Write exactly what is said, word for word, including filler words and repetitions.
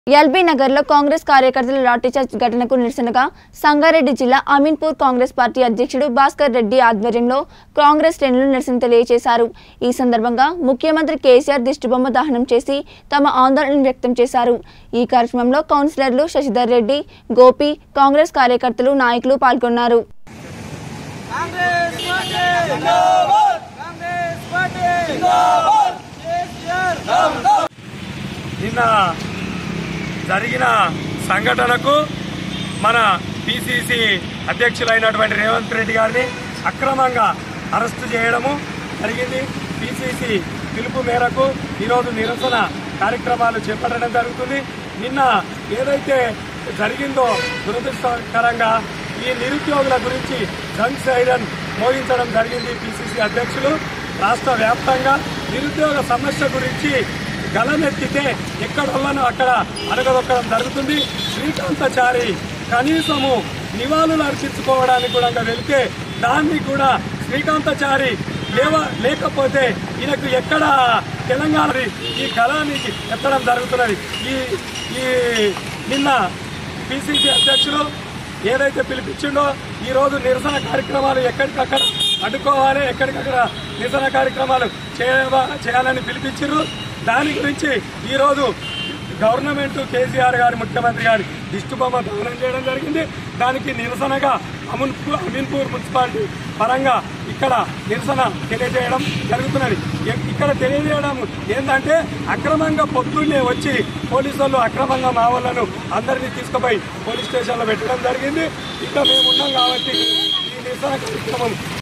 LB Nagar లో కాంగ్రెస్ కార్యకర్తల లాఠీచార్జ్ ఘటనకు నిరసనగా సంగారెడ్డి జిల్లా అమీన్పూర్ కాంగ్రెస్ పార్టీ అధ్యక్షుడు భాస్కర్ రెడ్డి ఆధ్వర్యంలో కాంగ్రెస్ శ్రేణులు నిరసన తెలియజేశారు। ఈ సందర్భంగా ముఖ్యమంత్రి కేసీఆర్ దిష్టిబొమ్మ దహనం చేసి తమ ఆందోళన వ్యక్తం చేశారు। ఈ కార్యక్రమంలో కౌన్సిలర్లు శశిధర్ రెడ్డి, గోపి, కాంగ్రెస్ కార్యకర్తలు, నాయకులు పాల్గొన్నారు। జరిగిన సంఘటనకు మన పిసిసి అధ్యక్షులైనటువంటి రేవంత్ రెడ్డి గారిని అక్రమంగా అరెస్టు చేయడము జరిగింది। పిసిసి పిలుపు మేరకు ఈరోజు నిరసన కార్యక్రమాలు చేపట్టడం జరుగుతుంది। నిన్న ఏదైతే జరిగిందో దురదృష్టకరంగా ఈ నిరుద్యోగుల గురించి జంగ్ సైరన్ మోగించడం జరిగింది। పిసిసి అధ్యక్షులు రాష్ట్ర వ్యాప్తంగా నిరుద్యోగ సమస్య గురించి గలమెత్తితే ఎక్కడొల్లను అక్కడ అడగదొక్కడం జరుగుతుంది। శ్రీకాంతాచారి కనీసము నివాళులు అర్పించుకోవడానికి కూడా వెళ్తే దాన్ని కూడా శ్రీకాంతాచారి లేవ లేకపోతే ఈయనకు ఎక్కడ తెలంగాణ ఈ గలాన్ని ఎత్తడం జరుగుతున్నది। ఈ ఈ నిన్న పిసిసి అధ్యక్షులు ఏదైతే పిలిపించిండో ఈరోజు నిరసన కార్యక్రమాలు ఎక్కడికక్కడ అడ్డుకోవాలి, ఎక్కడికక్కడ నిరసన కార్యక్రమాలు చేయాలని పిలిపించారు। దాని గురించి ఈరోజు గవర్నమెంట్ కేసీఆర్ గారి ముఖ్యమంత్రి గారి దిష్టిబొమ్మ దహనం చేయడం జరిగింది। దానికి నిరసనగా అమీన్పూర్ అమీన్పూర్ మున్సిపాలిటీ పరంగా ఇక్కడ నిరసన తెలియజేయడం జరుగుతున్నది। ఇక్కడ తెలియజేయడం ఏంటంటే అక్రమంగా పొద్దున్నే వచ్చి పోలీసు వాళ్ళు అక్రమంగా మా వాళ్ళను అందరినీ తీసుకుపోయి పోలీస్ స్టేషన్లో పెట్టడం జరిగింది। ఇక్కడ మేము ఉన్నాం కాబట్టి ఈ నిరసన కార్యక్రమం